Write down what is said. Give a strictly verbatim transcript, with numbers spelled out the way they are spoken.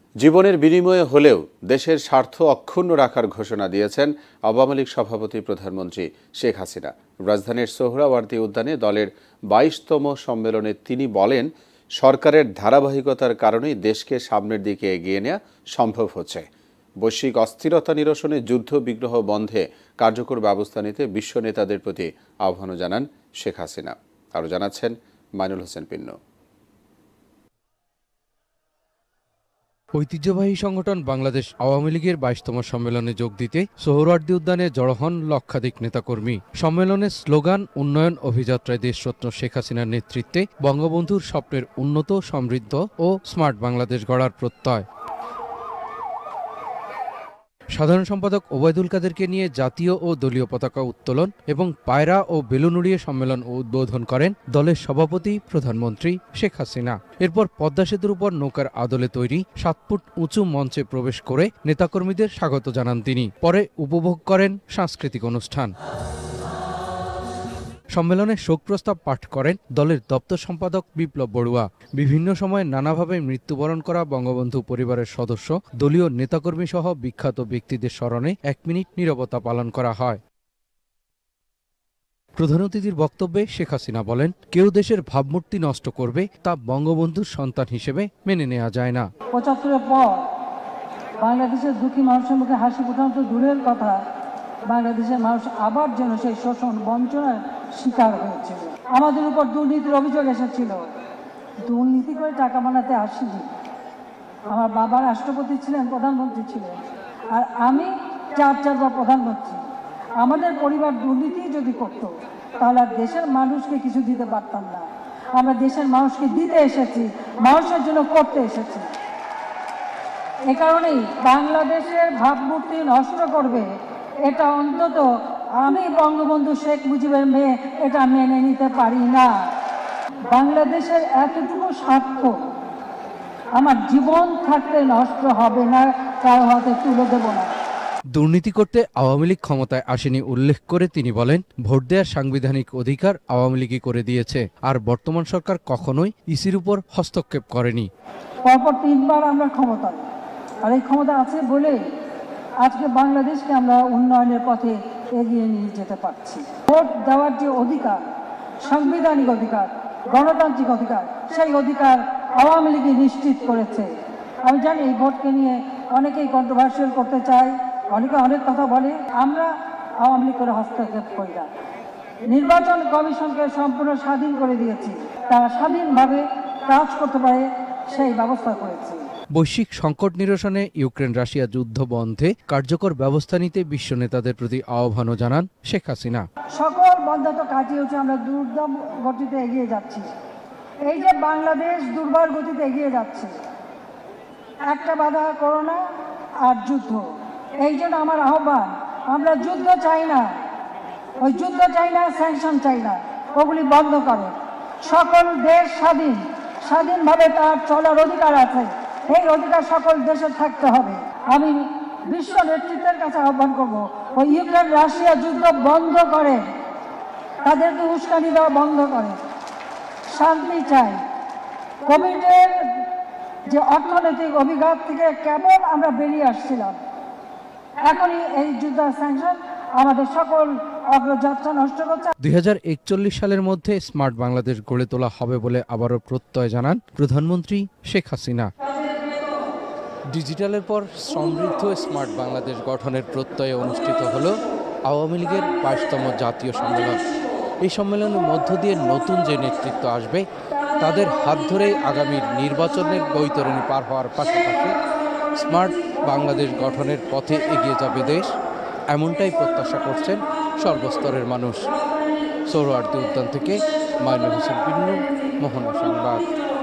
জীবনের বিনিময়ে হলেও দেশের স্বার্থ অক্ষুণ্ণ রাখার ঘোষণা দিয়েছেন আওয়ামী লীগ সভাপতি প্রধানমন্ত্রী শেখ হাসিনা। রাজধানীর সোহরাওয়ার্দী উদ্যানে দলের বাইশতম সম্মেলনে তিনি বলেন, সরকারের ধারাবাহিকতার কারণেই দেশকে সামনের দিকে এগিয়ে নেওয়া সম্ভব হচ্ছে। বৈশ্বিক অস্থিরতা নিরসনে যুদ্ধ বিগ্রহ বন্ধে কার্যকর ব্যবস্থা নিতে বিশ্ব নেতাদের প্রতি আহ্বান জানান শেখ হাসিনা। আরও জানাচ্ছেন মাইনুল হোসেন পিন্নু। ঐতিহ্যবাহী সংগঠন বাংলাদেশ আওয়ামী লীগের বাইশতম সম্মেলনে যোগ দিতে সোহরাওয়ার্দী উদ্যানে জড়ো হন লক্ষাধিক নেতাকর্মী। সম্মেলনের স্লোগান উন্নয়ন অভিযাত্রায় দেশরত্ন শেখ হাসিনার নেতৃত্বে বঙ্গবন্ধুর স্বপ্নের উন্নত, সমৃদ্ধ ও স্মার্ট বাংলাদেশ গড়ার প্রত্যয়। সাধারণ সম্পাদক ওবায়দুল কাদেরকে নিয়ে জাতীয় ও দলীয় পতাকা উত্তোলন এবং পায়রা ও বেলুন উড়িয়ে সম্মেলন উদ্বোধন করেন দলের সভাপতি প্রধানমন্ত্রী শেখ হাসিনা। এরপর পদ্মা সেতুর উপর নৌকার আদলে তৈরি সাত ফুট উঁচু মঞ্চে প্রবেশ করে নেতাকর্মীদের স্বাগত জানান তিনি। পরে উপভোগ করেন সাংস্কৃতিক অনুষ্ঠান। সম্মেলনে শোক প্রস্তাব পাঠ করেন দলের দপ্তর সম্পাদক বিপ্লব বড়ুয়া। বিভিন্ন সময়ে নানাভাবে মৃত্যুবরণ করা বঙ্গবন্ধু পরিবারের সদস্য, দলীয় নেতাকর্মী সহ বিখ্যাত ব্যক্তিদের স্মরণে এক মিনিট নীরবতা পালন করা হয়। প্রধান অতিথির বক্তব্যে শেখ হাসিনা বলেন, কেউ দেশের ভাবমূর্তি নষ্ট করবে তা বঙ্গবন্ধুর সন্তান হিসেবে মেনে নেওয়া যায় না। পঁচাত্তরের পর বাংলাদেশের দুঃখী মানুষের মুখে হাসি ফোটানো তো দূরের কথা, বাংলাদেশের মানুষ আবার যেন সেই শোষণ বঞ্চনার শিকার হয়েছিল। আমাদের উপর দুর্নীতির অভিযোগ এসেছিল। দুর্নীতি করে টাকা বানাতে আসিনি। আমার বাবা রাষ্ট্রপতি ছিলেন, প্রধানমন্ত্রী ছিলেন, আর আমি চার চারবার প্রধানমন্ত্রী। আমাদের পরিবার দুর্নীতি যদি করতো তাহলে আর দেশের মানুষকে কিছু দিতে পারতাম না। আমরা দেশের মানুষকে দিতে এসেছি, মানুষের জন্য করতে এসেছি। এ কারণেই বাংলাদেশের ভাবমূর্তি নষ্ট করবে, এটা অন্তত আমি বঙ্গবন্ধু শেখ মুজিবের মেয়ে এটা মেনে নিতে পারি না। বাংলাদেশের এতটুকু স্বার্থ আমার জীবন থাকতে নষ্ট হবে না, কারো হাতে তুলে দেব না। দুর্নীতি করতে আওয়ামী লীগ ক্ষমতায় আসেনি উল্লেখ করে তিনি বলেন, ভোট দেওয়ার সাংবিধানিক অধিকার আওয়ামী লীগই করে দিয়েছে, আর বর্তমান সরকার কখনোই ইসির উপর হস্তক্ষেপ করেনি। পরপর তিনবার আমরা ক্ষমতা, আর এই ক্ষমতা আছে বলে আজকে বাংলাদেশকে আমরা উন্নয়নের পথে এগিয়ে নিয়ে যেতে পারছি। ভোট দেওয়ার যে অধিকার, সাংবিধানিক অধিকার, গণতান্ত্রিক অধিকার, সেই অধিকার আওয়ামী লীগই নিশ্চিত করেছে। আমি জানি এই ভোটকে নিয়ে অনেকেই কন্ট্রোভার্সিয়াল করতে চায়, অনেকে অনেক কথা বলে। আমরা আওয়ামী লীগ করে হস্তক্ষেপ করি না। নির্বাচন কমিশনকে সম্পূর্ণ স্বাধীন করে দিয়েছি, তারা স্বাধীনভাবে কাজ করতে পারে সেই ব্যবস্থা করেছি। বৈশ্বিক সংকট নিরসনে ইউক্রেন রাশিয়া যুদ্ধ বন্ধে কার্যকর ব্যবস্থা নিতে বিশ্ব নেতাদের প্রতি আহ্বানও জানান শেখ হাসিনা। সকল বাধা তো কাটিয়ে উঠে আমরা দুর্দম গতিতে এগিয়ে যাচ্ছি। এই যে বাংলাদেশ দুর্বার গতিতে এগিয়ে যাচ্ছে, একটা বাধা করোনা আর যুদ্ধ। এই জন্য আমার আহ্বান, আমরা যুদ্ধ চাই না, ওই যুদ্ধ চাই না, স্যাংশন চাই না, ওগুলি বন্ধ করো। সকল দেশ স্বাধীন, স্বাধীনভাবে তার চলার অধিকার আছে, এই অধিকার সকল দেশে থাকতে হবে। আমি বিশ্ব নেতৃত্বের কাছে আহ্বান করব, ওই ইউক্রেন রাশিয়া যুদ্ধ বন্ধ করে, তাদেরকে উস্কানি দেওয়া বন্ধ করে, শান্তি চাই। কোভিডের যে অর্থনৈতিক অভিঘাত থেকে কেবল আমরা বেরিয়ে আসছিলাম, এখনই এই যুদ্ধ স্যাংশন আমাদের সকল অগ্রযাত্রা নষ্ট করছে। দুই হাজার একচল্লিশ সালের মধ্যে স্মার্ট বাংলাদেশ গড়ে তোলা হবে বলে আবারও প্রত্যয় জানান প্রধানমন্ত্রী শেখ হাসিনা। ডিজিটালের পর সমৃদ্ধ স্মার্ট বাংলাদেশ গঠনের প্রত্যয়ে অনুষ্ঠিত হল আওয়ামী লীগের বাইশতম জাতীয় সম্মেলন। এই সম্মেলনের মধ্য দিয়ে নতুন যে নেতৃত্ব আসবে তাদের হাত ধরেই আগামীর নির্বাচনের বৈতরণী পার হওয়ার পাশাপাশি স্মার্ট বাংলাদেশ গঠনের পথে এগিয়ে যাবে দেশ, এমনটাই প্রত্যাশা করছেন সর্বস্তরের মানুষ। সোহরাওয়ার্দী উদ্যান থেকে মাইনুল হোসেন পিন্নু, মোহনা সংবাদ।